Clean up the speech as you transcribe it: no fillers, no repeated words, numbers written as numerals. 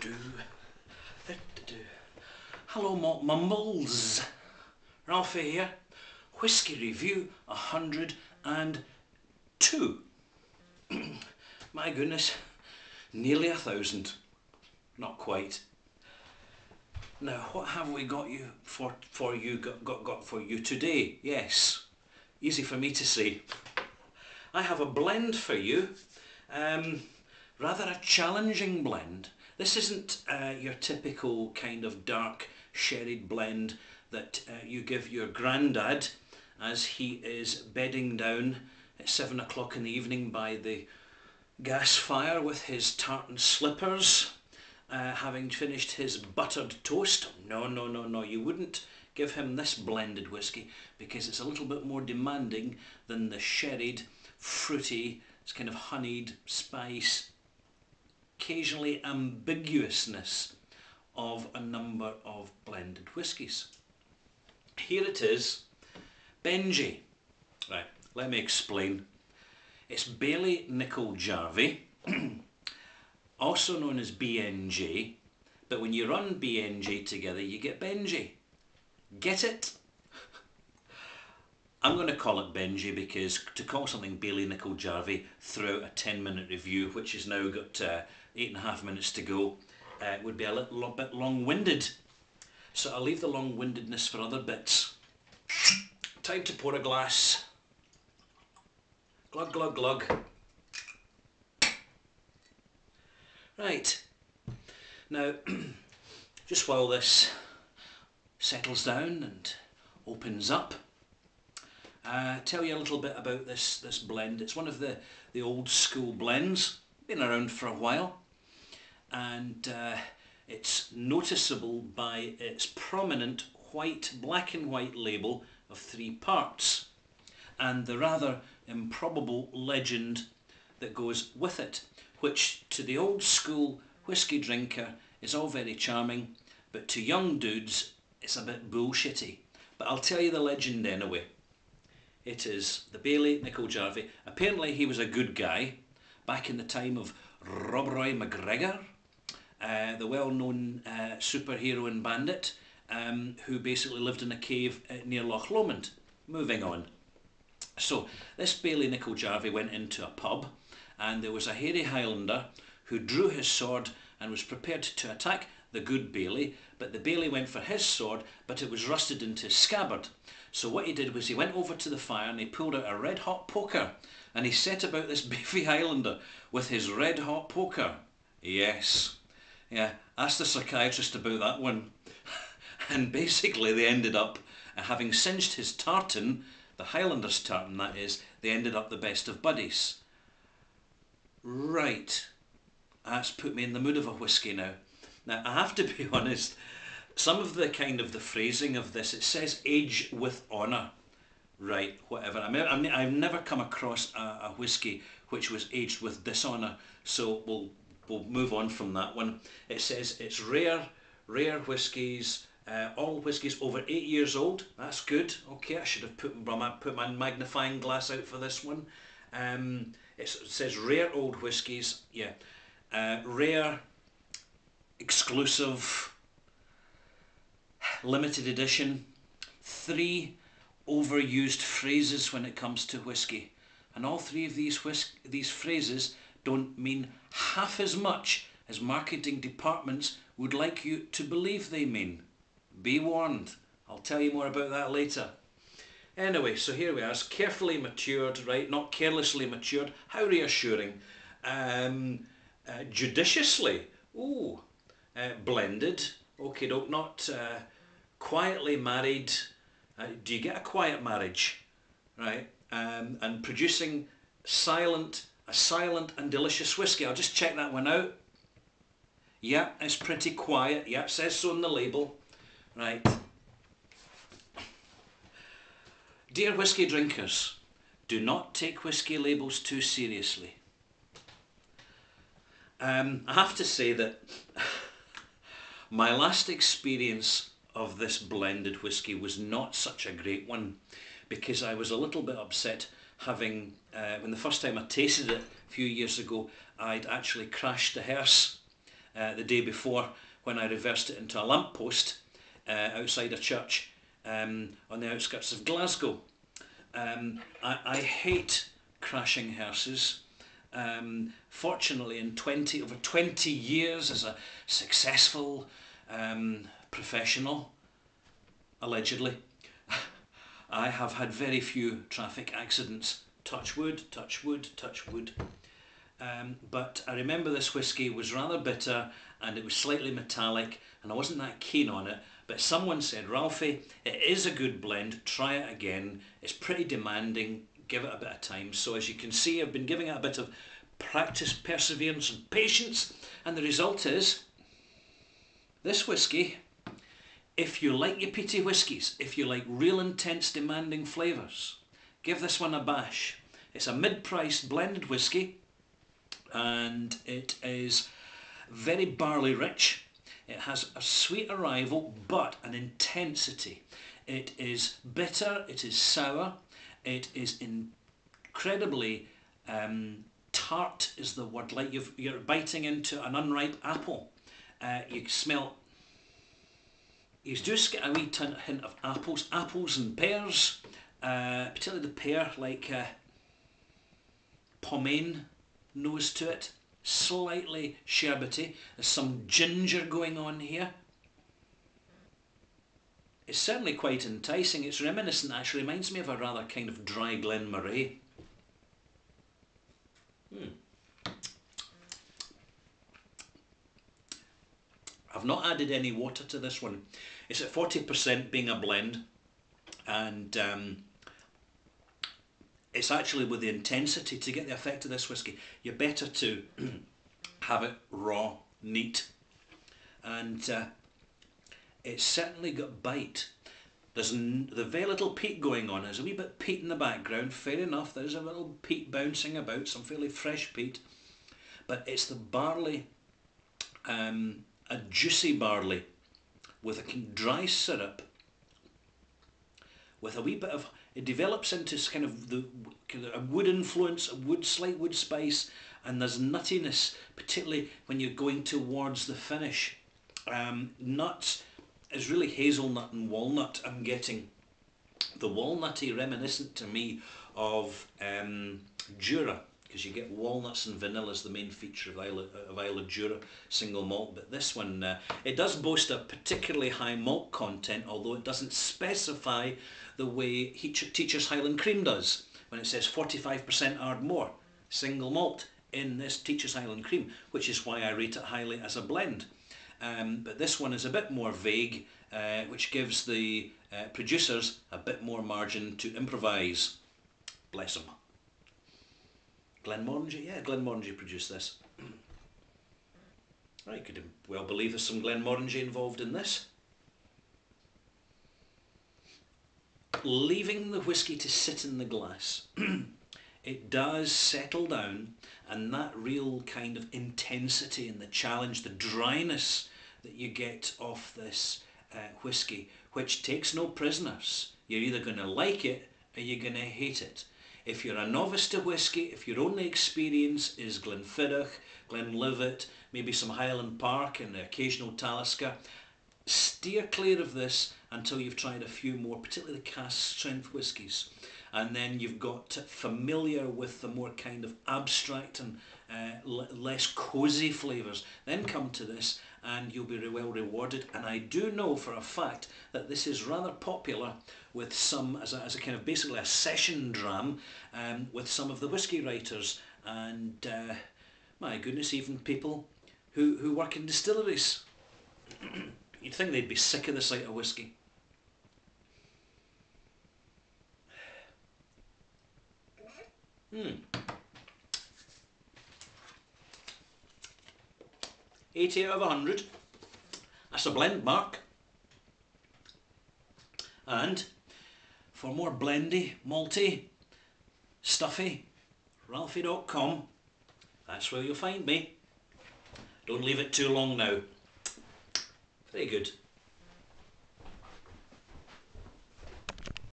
Hello Malt Mumbles, Ralphie here. Whisky review 102. My goodness, nearly 1,000. Not quite. Now, what have we got for you today? Yes, easy for me to say. I have a blend for you, rather a challenging blend. This isn't your typical kind of dark sherried blend that you give your grandad as he is bedding down at 7 o'clock in the evening by the gas fire with his tartan slippers, having finished his buttered toast. No, you wouldn't give him this blended whisky because it's a little bit more demanding than the sherried, fruity, it's kind of honeyed spice, occasionally ambiguousness of a number of blended whiskies. Here it is, Benji. Right, let me explain. It's Bailie Nicol Jarvie, also known as BNJ, but when you run BNJ together you get Benji. Get it? I'm going to call it Benji because to call something Bailie Nicol Jarvie throughout a 10-minute review, which has now got 8.5 minutes to go, would be a little bit long-winded. So I'll leave the long-windedness for other bits. Time to pour a glass. Glug, glug, glug. Right. Now, just while this settles down and opens up, tell you a little bit about this blend. It's one of the old school blends, been around for a while, and it's noticeable by its prominent black and white label of 3 parts and the rather improbable legend that goes with it, which to the old school whisky drinker is all very charming, but to young dudes it's a bit bullshitty. But I'll tell you the legend anyway. It is the Bailie Nicol Jarvie. Apparently he was a good guy back in the time of Rob Roy McGregor, the well-known superhero and bandit, who basically lived in a cave near Loch Lomond. Moving on. So this Bailie Nicol Jarvie went into a pub and there was a hairy Highlander who drew his sword and was prepared to attack the good Bailie, but the Bailie went for his sword, but it was rusted into his scabbard. So what he did was he went over to the fire and he pulled out a red hot poker and he set about this beefy Highlander with his red hot poker. Yes, yeah, ask the psychiatrist about that one. And basically they ended up, having singed his tartan, the Highlander's tartan that is, they ended up the best of buddies. Right, that's put me in the mood of a whisky now. Now I have to be honest, some of the phrasing of this, it says age with honour. Right, whatever. I've never come across a whisky which was aged with dishonour, so we'll move on from that one. It says it's rare whiskies, all whiskies over 8 years old. That's good. Okay, I should have put my magnifying glass out for this one. It says rare old whiskies. Yeah, rare, exclusive, limited edition. 3 overused phrases when it comes to whisky, and all 3 of these phrases don't mean half as much as marketing departments would like you to believe they mean. Be warned. I'll tell you more about that later. Anyway, so here we are. It's carefully matured, right? Not carelessly matured. How reassuring. Judiciously. Ooh. Blended. Okay, not quietly married. Do you get a quiet marriage? Right? And producing a silent and delicious whisky. I'll just check that one out. Yeah, it's pretty quiet. Yeah, it says so on the label. Right. Dear whisky drinkers, do not take whisky labels too seriously. I have to say that my last experience of this blended whisky was not such a great one, because I was a little bit upset having, when the first time I tasted it a few years ago, I'd actually crashed the hearse the day before when I reversed it into a lamppost outside a church on the outskirts of Glasgow. I hate crashing hearses. Fortunately, in over 20 years as a successful professional, allegedly, I have had very few traffic accidents. Touch wood, touch wood, touch wood. But I remember this whisky was rather bitter and it was slightly metallic and I wasn't that keen on it, but someone said, Ralphie, it is a good blend, try it again, it's pretty demanding, give it a bit of time. So as you can see, I've been giving it a bit of practice, perseverance and patience, and the result is this whisky. If you like your peaty whiskies, if you like real intense demanding flavours, give this one a bash. It's a mid-priced blended whisky and it is very barley rich. It has a sweet arrival but an intensity. It is bitter, it is sour, it is incredibly tart is the word, like you're biting into an unripe apple. You smell, you just get a wee hint of apples and pears, particularly the pear, like pomaine nose to it, slightly sherbety. There's some ginger going on here. It's certainly quite enticing. It's reminiscent, actually reminds me of a rather kind of dry Glenmorangie. I've not added any water to this one. It's at 40% being a blend, and it's actually with the intensity, to get the effect of this whisky, you're better to have it raw, neat, and it's certainly got bite. There's very little peat going on. There's a wee bit of peat in the background, fair enough, there's a little peat bouncing about, some fairly fresh peat, but it's the barley, a juicy barley with a dry syrup, with a wee bit of, it develops into kind of a wood influence, slight wood spice, and there's nuttiness, particularly when you're going towards the finish. Nuts is really hazelnut and walnut. I'm getting the walnutty reminiscent to me of Jura, because you get walnuts and vanilla as the main feature of Isle of Jura single malt. But this one, it does boast a particularly high malt content, although it doesn't specify the way Teacher's Highland Cream does, when it says 45% Ardmore single malt in this Teacher's Highland Cream, which is why I rate it highly as a blend. But this one is a bit more vague, which gives the producers a bit more margin to improvise. Bless them. Glenmorangie? Yeah, Glenmorangie produced this. I could well believe there's some Glenmorangie involved in this. Leaving the whisky to sit in the glass, it does settle down, and that real kind of intensity and the challenge, the dryness that you get off this whisky, which takes no prisoners. You're either going to like it or you're going to hate it. If you're a novice to whisky, if your only experience is Glenfiddich, Glenlivet, maybe some Highland Park and the occasional Talisker, steer clear of this until you've tried a few more, particularly the cask strength whiskies. And then you've got familiar with the more kind of abstract and less cosy flavours. Then come to this and you'll be well rewarded. And I do know for a fact that this is rather popular with some, as a kind of basically a session dram, with some of the whisky writers and my goodness, even people who work in distilleries. You'd think they'd be sick of the sight of whisky. Mm. 80 out of 100. That's a blend mark. And for more blendy, malty, stuffy, ralphie.com. That's where you'll find me. Don't leave it too long now. Very good.